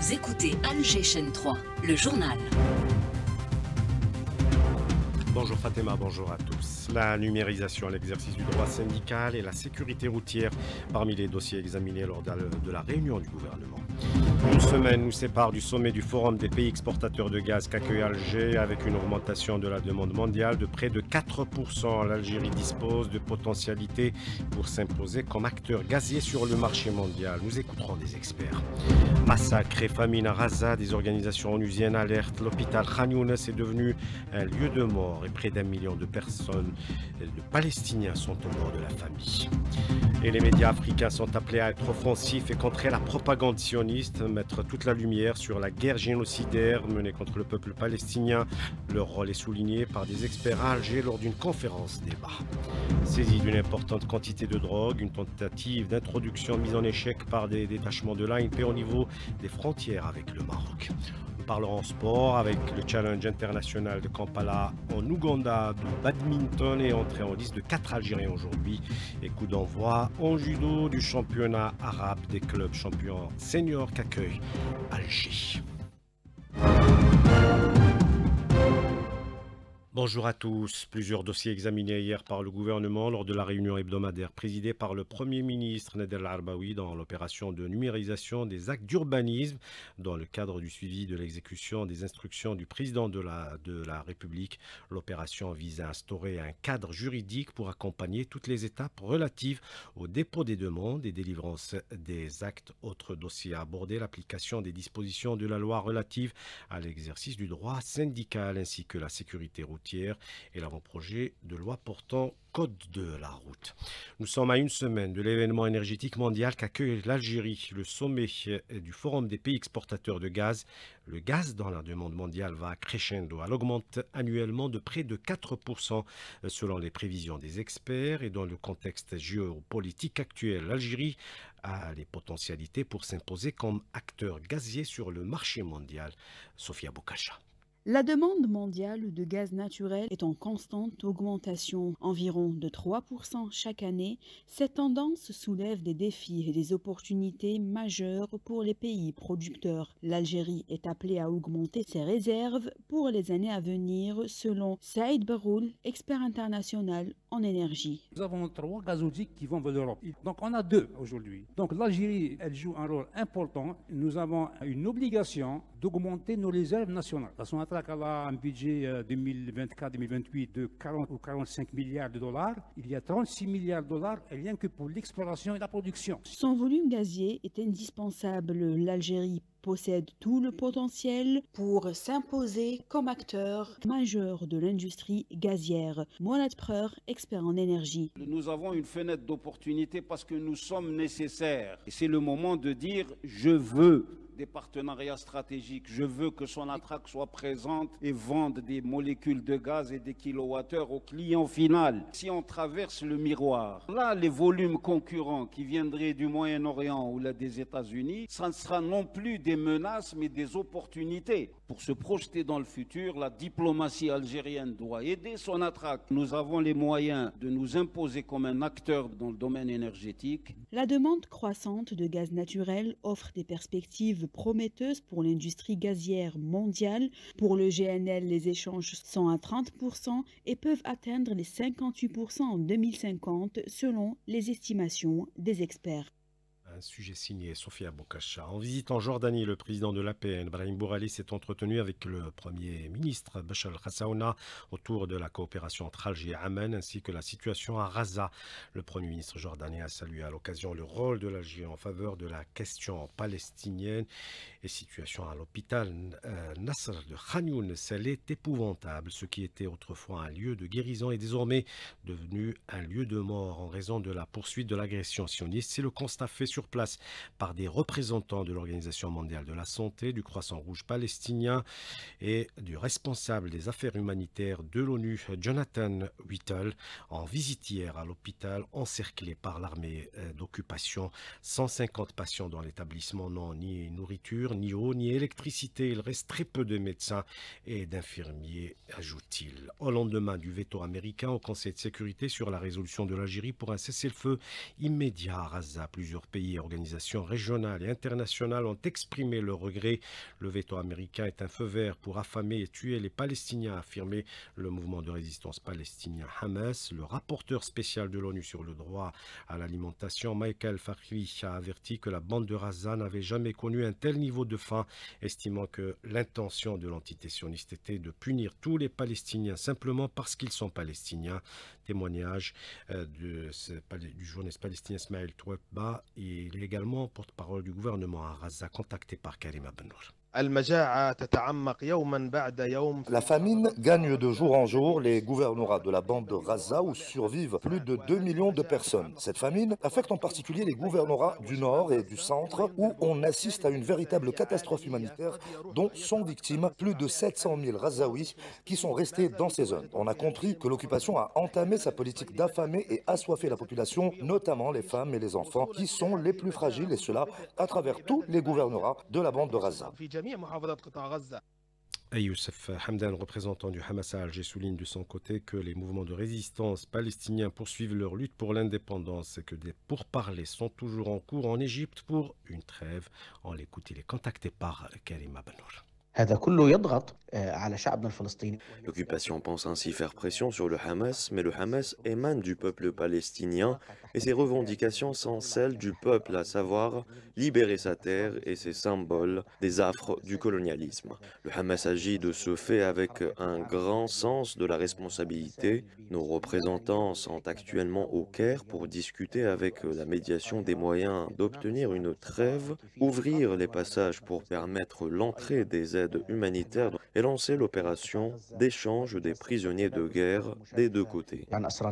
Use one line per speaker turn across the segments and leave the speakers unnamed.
Vous écoutez Alger Chaîne 3, le journal.
Bonjour Fatima, bonjour à tous. La numérisation, l'exercice du droit syndical et la sécurité routière parmi les dossiers examinés lors de la réunion du gouvernement. Une semaine nous sépare du sommet du Forum des pays exportateurs de gaz qu'accueille Alger avec une augmentation de la demande mondiale de près de 4%. L'Algérie dispose de potentialités pour s'imposer comme acteur gazier sur le marché mondial. Nous écouterons des experts. Massacre et famine à Gaza, des organisations onusiennes alertent. L'hôpital Khan Younes est devenu un lieu de mort et près d'1 million de personnes, de Palestiniens sont au bord de la famine. Et les médias africains sont appelés à être offensifs et contrer la propagande sioniste, mettre toute la lumière sur la guerre génocidaire menée contre le peuple palestinien. Leur rôle est souligné par des experts à Alger lors d'une conférence débat. Saisie d'une importante quantité de drogue, une tentative d'introduction mise en échec par des détachements de l'ANP au niveau des frontières avec le Maroc. Nous parlerons sport avec le challenge international de Kampala en Ouganda de badminton et entrée en liste de 4 Algériens aujourd'hui. Et coup d'envoi en judo du championnat arabe des clubs champions seniors qu'accueille Alger. Bonjour à tous. Plusieurs dossiers examinés hier par le gouvernement lors de la réunion hebdomadaire présidée par le Premier ministre Nader El-Arbaoui dans l'opération de numérisation des actes d'urbanisme dans le cadre du suivi de l'exécution des instructions du président de la République. L'opération vise à instaurer un cadre juridique pour accompagner toutes les étapes relatives au dépôt des demandes et délivrance des actes. Autre dossier à aborder, l'application des dispositions de la loi relative à l'exercice du droit syndical ainsi que la sécurité routière et l'avant-projet de loi portant code de la route. Nous sommes à une semaine de l'événement énergétique mondial qu'accueille l'Algérie, le sommet du Forum des pays exportateurs de gaz. Le gaz dans la demande mondiale va crescendo. Elle augmente annuellement de près de 4% selon les prévisions des experts et dans le contexte géopolitique actuel. L'Algérie a les potentialités pour s'imposer comme acteur gazier sur le marché mondial. Sofia Boukacha.
La demande mondiale de gaz naturel est en constante augmentation, environ de 3% chaque année. Cette tendance soulève des défis et des opportunités majeures pour les pays producteurs. L'Algérie est appelée à augmenter ses réserves pour les années à venir, selon Saïd Baroul, expert international en énergie.
Nous avons 3 gazoducs qui vont vers l'Europe. Donc on a 2 aujourd'hui. Donc l'Algérie, elle joue un rôle important. Nous avons une obligation d'augmenter nos réserves nationales. La Sonatrach a un budget 2024-2028 de 40 ou 45 milliards de dollars. Il y a 36 milliards de dollars rien que pour l'exploration et la production.
Son volume gazier est indispensable. L'Algérie possède tout le potentiel pour s'imposer comme acteur majeur de l'industrie gazière. Mourad Preur, expert en énergie.
Nous avons une fenêtre d'opportunité parce que nous sommes nécessaires. Et c'est le moment de dire « je veux ». Des partenariats stratégiques. Je veux que Sonatrach soit présente et vende des molécules de gaz et des kilowattheures au client final. Si on traverse le miroir, là, les volumes concurrents qui viendraient du Moyen-Orient ou là des États-Unis, ça ne sera non plus des menaces mais des opportunités. Pour se projeter dans le futur, la diplomatie algérienne doit aider Sonatrach. Nous avons les moyens de nous imposer comme un acteur dans le domaine énergétique.
La demande croissante de gaz naturel offre des perspectives prometteuse pour l'industrie gazière mondiale. Pour le GNL, les échanges sont à 30% et peuvent atteindre les 58% en 2050 selon les estimations des experts.
Un sujet signé Sofia Boukacha. En visite en Jordanie, le président de l'APN, Brahim Bourali, s'est entretenu avec le Premier ministre Bachar el-Khassaouna autour de la coopération entre Alger et Amman ainsi que la situation à Gaza. Le Premier ministre jordanien a salué à l'occasion le rôle de l'Algérie en faveur de la question palestinienne et situation à l'hôpital Nasr de Khan Younes. Elle est épouvantable. Ce qui était autrefois un lieu de guérison est désormais devenu un lieu de mort en raison de la poursuite de l'agression sioniste. C'est le constat fait sur place par des représentants de l'Organisation mondiale de la santé, du Croissant-Rouge palestinien et du responsable des affaires humanitaires de l'ONU, Jonathan Whittle, en visite hier à l'hôpital encerclé par l'armée d'occupation. 150 patients dans l'établissement n'ont ni nourriture, ni eau, ni électricité. Il reste très peu de médecins et d'infirmiers, ajoute-t-il. Au lendemain du veto américain au Conseil de sécurité sur la résolution de l'Algérie pour un cessez-le-feu immédiat à Gaza, plusieurs pays pays et organisations régionales et internationales ont exprimé leur regret. Le veto américain est un feu vert pour affamer et tuer les Palestiniens, a affirmé le mouvement de résistance palestinien Hamas. Le rapporteur spécial de l'ONU sur le droit à l'alimentation, Michael Fakhri, a averti que la bande de Gaza n'avait jamais connu un tel niveau de faim, estimant que l'intention de l'entité sioniste était de punir tous les Palestiniens simplement parce qu'ils sont palestiniens. Témoignage du journaliste palestinien Ismaël Toueba. Il est également porte-parole du gouvernement à Gaza, contacté par Karima Bennour.
La famine gagne de jour en jour les gouvernorats de la bande de Gaza où survivent plus de 2 millions de personnes. Cette famine affecte en particulier les gouvernorats du nord et du centre où on assiste à une véritable catastrophe humanitaire dont sont victimes plus de 700 000 Gazaouis qui sont restés dans ces zones. On a compris que l'occupation a entamé sa politique d'affamer et assoiffer la population, notamment les femmes et les enfants qui sont les plus fragiles, et cela à travers tous les gouvernorats de la bande de Gaza.
Youssef Hamdan, représentant du Hamas à Alger, souligne de son côté que les mouvements de résistance palestiniens poursuivent leur lutte pour l'indépendance et que des pourparlers sont toujours en cours en Égypte pour une trêve. On l'écoute, il est contacté par Karima Bennour.
L'occupation pense ainsi faire pression sur le Hamas, mais le Hamas émane du peuple palestinien et ses revendications sont celles du peuple, à savoir libérer sa terre et ses symboles des affres du colonialisme. Le Hamas agit de ce fait avec un grand sens de la responsabilité. Nos représentants sont actuellement au Caire pour discuter avec la médiation des moyens d'obtenir une trêve, ouvrir les passages pour permettre l'entrée des aides humanitaires et lancer l'opération d'échange des prisonniers de guerre des deux côtés.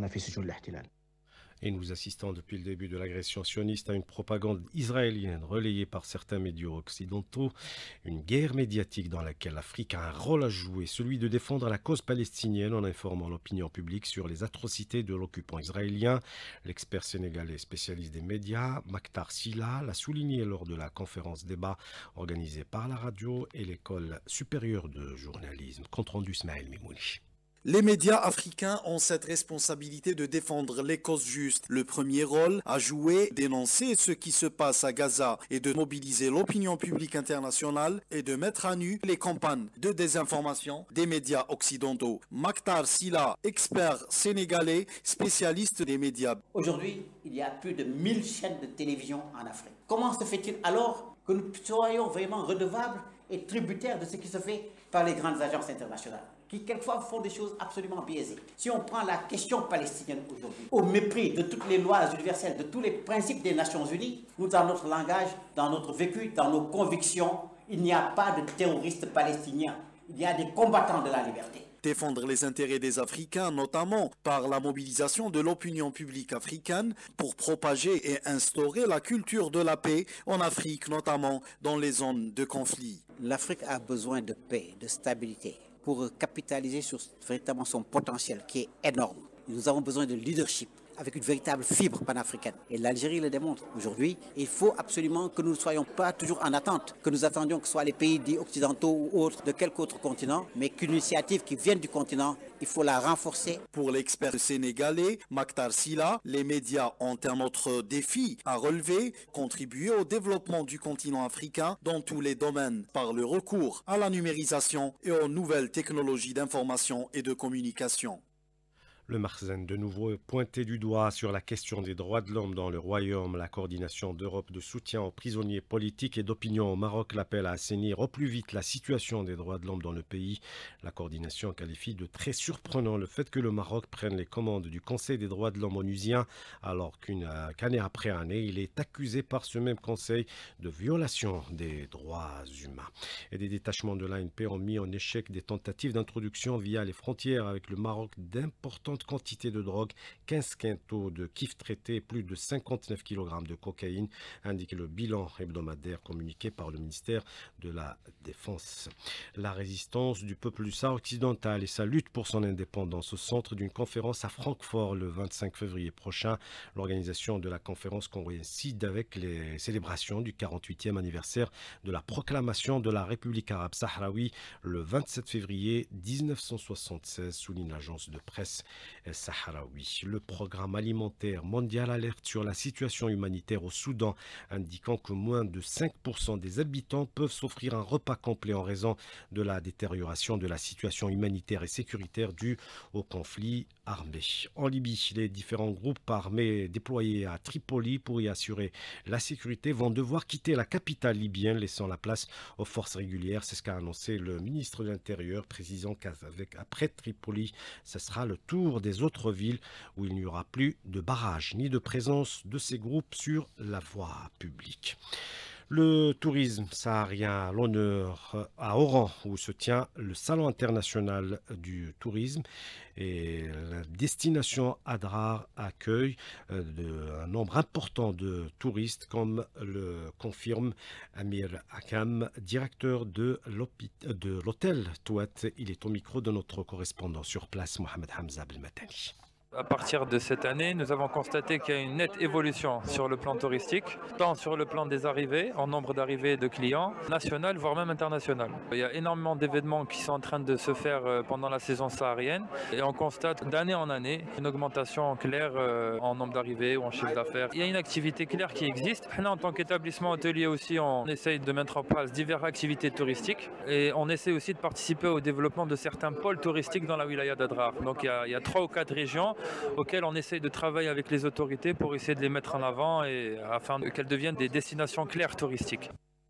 Et nous assistons depuis le début de l'agression sioniste à une propagande israélienne relayée par certains médias occidentaux, une guerre médiatique dans laquelle l'Afrique a un rôle à jouer, celui de défendre la cause palestinienne en informant l'opinion publique sur les atrocités de l'occupant israélien. L'expert sénégalais spécialiste des médias, Maktar Sylla, l'a souligné lors de la conférence débat organisée par la radio et l'école supérieure de journalisme. Compte rendu Ismaël Mimouni.
Les médias africains ont cette responsabilité de défendre les causes justes. Le premier rôle à jouer, dénoncer ce qui se passe à Gaza et de mobiliser l'opinion publique internationale et de mettre à nu les campagnes de désinformation des médias occidentaux. Maktar Sylla, expert sénégalais, spécialiste des médias.
Aujourd'hui, il y a plus de 1000 chaînes de télévision en Afrique. Comment se fait-il alors que nous soyons vraiment redevables et tributaires de ce qui se fait par les grandes agences internationales, qui quelquefois font des choses absolument biaisées? Si on prend la question palestinienne aujourd'hui, au mépris de toutes les lois universelles, de tous les principes des Nations Unies, nous, dans notre langage, dans notre vécu, dans nos convictions, il n'y a pas de terroristes palestiniens, il y a des combattants de la liberté.
Défendre les intérêts des Africains, notamment par la mobilisation de l'opinion publique africaine pour propager et instaurer la culture de la paix en Afrique, notamment dans les zones de conflit.
L'Afrique a besoin de paix, de stabilité, pour capitaliser sur véritablement son potentiel qui est énorme. Nous avons besoin de leadership avec une véritable fibre panafricaine. Et l'Algérie le démontre aujourd'hui. Il faut absolument que nous ne soyons pas toujours en attente, que nous attendions que ce soit les pays dits occidentaux ou autres de quelque autre continent, mais qu'une initiative qui vienne du continent, il faut la renforcer.
Pour l'expert sénégalais, Maktar Sylla, les médias ont un autre défi à relever, contribuer au développement du continent africain dans tous les domaines, par le recours à la numérisation et aux nouvelles technologies d'information et de communication.
Le Marzen, de nouveau pointé du doigt sur la question des droits de l'homme dans le royaume. La coordination d'Europe de soutien aux prisonniers politiques et d'opinion au Maroc l'appelle à assainir au plus vite la situation des droits de l'homme dans le pays. La coordination qualifie de très surprenant le fait que le Maroc prenne les commandes du Conseil des droits de l'homme onusien, alors qu'année après année, il est accusé par ce même Conseil de violation des droits humains. Et des détachements de l'ANP ont mis en échec des tentatives d'introduction via les frontières avec le Maroc d'importantes quantité de drogue, 15 quintaux de kiff traité, plus de 59 kg de cocaïne, indique le bilan hebdomadaire communiqué par le ministère de la Défense. La résistance du peuple du Sahara occidental et sa lutte pour son indépendance au centre d'une conférence à Francfort le 25 février prochain. L'organisation de la conférence coïncide avec les célébrations du 48e anniversaire de la proclamation de la République arabe sahraoui le 27 février 1976, souligne l'agence de presse sahraoui. Le programme alimentaire mondial alerte sur la situation humanitaire au Soudan, indiquant que moins de 5% des habitants peuvent s'offrir un repas complet en raison de la détérioration de la situation humanitaire et sécuritaire due au conflit armé. En Libye, les différents groupes armés déployés à Tripoli pour y assurer la sécurité vont devoir quitter la capitale libyenne, laissant la place aux forces régulières. C'est ce qu'a annoncé le ministre de l'Intérieur, précisant qu'après Tripoli, ce sera le tour des autres villes où il n'y aura plus de barrages ni de présence de ces groupes sur la voie publique. Le tourisme saharien à l'honneur à Oran, où se tient le Salon international du tourisme. Et la destination Adrar accueille un nombre important de touristes, comme le confirme Amir Hakam, directeur de l'hôtel Touat. Il est au micro de notre correspondant sur place, Mohamed Hamza Belmatani.
À partir de cette année, nous avons constaté qu'il y a une nette évolution sur le plan touristique, tant sur le plan des arrivées, en nombre d'arrivées de clients, national, voire même international. Il y a énormément d'événements qui sont en train de se faire pendant la saison saharienne et on constate d'année en année une augmentation claire en nombre d'arrivées ou en chiffre d'affaires. Il y a une activité claire qui existe. Nous, en tant qu'établissement hôtelier aussi, on essaye de mettre en place diverses activités touristiques et on essaie aussi de participer au développement de certains pôles touristiques dans la wilaya d'Adrar. Donc il y a 3 ou 4 régions auxquelles on essaye de travailler avec les autorités pour essayer de les mettre en avant et afin qu'elles deviennent des destinations claires touristiques.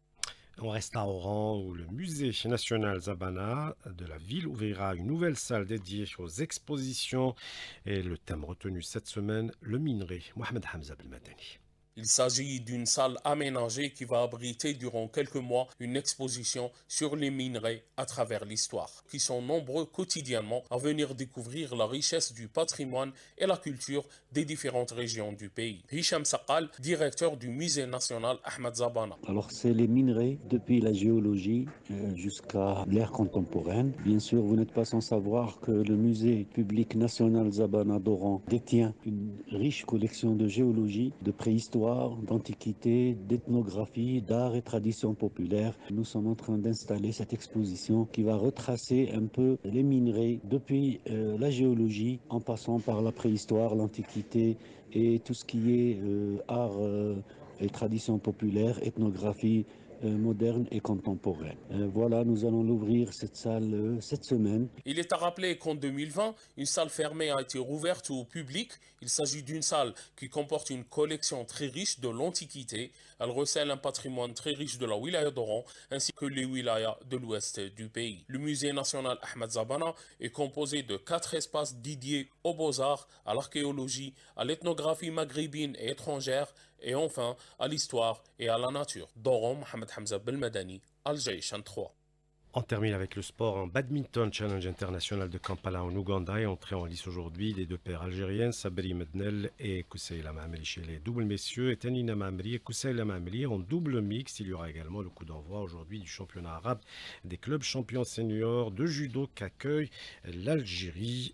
On reste à Oran où le musée national Zabana de la ville ouvrira une nouvelle salle dédiée aux expositions et le thème retenu cette semaine, le minerai. Mohamed Hamza Belmatani.
Il s'agit d'une salle aménagée qui va abriter durant quelques mois une exposition sur les minerais à travers l'histoire, qui sont nombreux quotidiennement à venir découvrir la richesse du patrimoine et la culture des différentes régions du pays. Hicham Sakal, directeur du musée national Ahmed Zabana.
Alors c'est les minerais depuis la géologie jusqu'à l'ère contemporaine. Bien sûr, vous n'êtes pas sans savoir que le musée public national Zabana d'Oran détient une riche collection de géologie, de préhistoire, d'antiquité, d'ethnographie, d'art et traditions populaires. Nous sommes en train d'installer cette exposition qui va retracer un peu les minerais depuis la géologie en passant par la préhistoire, l'antiquité et tout ce qui est art et traditions populaires, ethnographie moderne et contemporaine. Voilà, nous allons l'ouvrir cette salle cette semaine.
Il est à rappeler qu'en 2020, une salle fermée a été rouverte au public. Il s'agit d'une salle qui comporte une collection très riche de l'Antiquité. Elle recèle un patrimoine très riche de la wilaya d'Oran ainsi que les wilayas de l'ouest du pays. Le musée national Ahmed Zabana est composé de 4 espaces dédiés aux beaux-arts, à l'archéologie, à l'ethnographie maghrébine et étrangère et enfin à l'histoire et à la nature. D'Oran, Mohamed Hamza Belmadani, Al-Jayshan 3.
On termine avec le sport en badminton. Challenge international de Kampala en Ouganda est entré en lice aujourd'hui les 2 paires algériennes, Sabri Mednel et Kousseila Mamri chez les doubles messieurs et Tanina Mamri et Kousseila Mamri en double mixte. Il y aura également le coup d'envoi aujourd'hui du championnat arabe des clubs champions seniors de judo qu'accueille l'Algérie.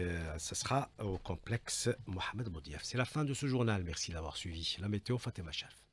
Ce sera au complexe Mohamed Boudiaf. C'est la fin de ce journal. Merci d'avoir suivi. La météo, Fatima Chaf.